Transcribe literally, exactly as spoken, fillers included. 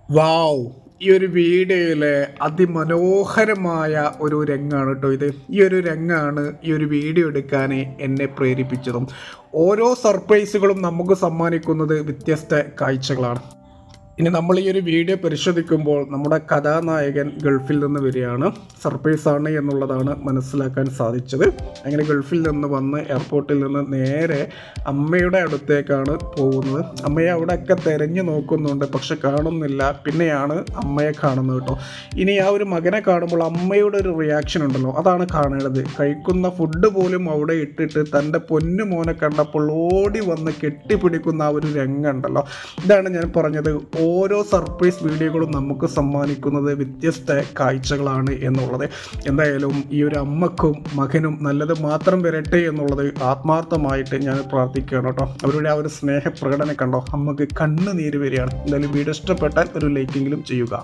വാവ്! ഈ ഒരു വീഡിയോയിലെ അതിമനോഹരമായ ഒരു രംഗമാണ് കേട്ടോ ഇത്. ഈ ഒരു രംഗമാണ് ഈ ഒരു വീഡിയോ എടുക്കാൻ എന്നെ പ്രേരിപ്പിച്ചതും. ഓരോ സർപ്രൈസുകളും നമുക്ക് സമ്മാനിക്കുന്നത് വ്യത്യസ്ത കാഴ്ചകളാണ്. ഇനി നമ്മൾ ഈ ഒരു വീഡിയോ പരിശോധിക്കുമ്പോൾ നമ്മുടെ കഥാനായകൻ ഗൾഫിൽ നിന്ന് വരികയാണ്. സർപ്രൈസാണ് എന്നുള്ളതാണ് മനസ്സിലാക്കാൻ സാധിച്ചത്. അങ്ങനെ ഗൾഫിൽ നിന്ന് വന്ന് എയർപോർട്ടിൽ നിന്ന് നേരെ അമ്മയുടെ അടുത്തേക്കാണ് പോകുന്നത്. അമ്മയെ അവിടെയൊക്കെ തിരഞ്ഞു നോക്കുന്നുണ്ട്, പക്ഷെ കാണുന്നില്ല. പിന്നെയാണ് അമ്മയെ കാണുന്നത് കേട്ടോ. ഇനി ആ ഒരു മകനെ കാണുമ്പോൾ അമ്മയുടെ ഒരു റിയാക്ഷൻ ഉണ്ടല്ലോ, അതാണ് കാണേണ്ടത്. കഴിക്കുന്ന ഫുഡ് പോലും അവിടെ ഇട്ടിട്ട് തൻ്റെ പൊന്നു മോനെ കണ്ടപ്പോൾ ഓടി വന്ന് കെട്ടിപ്പിടിക്കുന്ന ആ ഒരു രംഗം ഉണ്ടല്ലോ, ഇതാണ് ഞാൻ പറഞ്ഞത്. ഓരോ സർപ്രൈസ് വീഡിയോകളും നമുക്ക് സമ്മാനിക്കുന്നത് വ്യത്യസ്ത കാഴ്ചകളാണ് എന്നുള്ളത്. എന്തായാലും ഈ ഒരു അമ്മക്കും മകനും നല്ലത് മാത്രം വരട്ടെ എന്നുള്ളത് ആത്മാർത്ഥമായിട്ട് ഞാൻ പ്രാർത്ഥിക്കുകയാണ് കേട്ടോ. അവരുടെ ആ ഒരു സ്നേഹപ്രകടനം കണ്ടോ, അമ്മക്ക് കണ്ണുനീര് വരികയാണ്. എന്തായാലും വീഡിയോ ഇഷ്ടപ്പെട്ടാൽ ഒരു ലൈക്കെങ്കിലും ചെയ്യുക.